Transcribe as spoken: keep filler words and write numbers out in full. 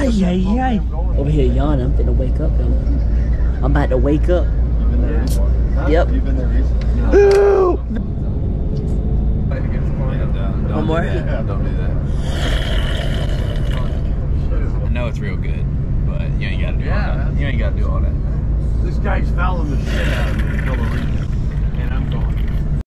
Ay, ay, ay. Over here yawning. I'm finna wake up, though. I'm about to wake up. You been there recently? Huh? Yep. You been there recently? No. One more? Yeah, don't do that. I know it's real good, but you ain't gotta do Yeah, all that. You ain't gotta do all that. This guy's fouling the shit out of me until the reason. And I'm going.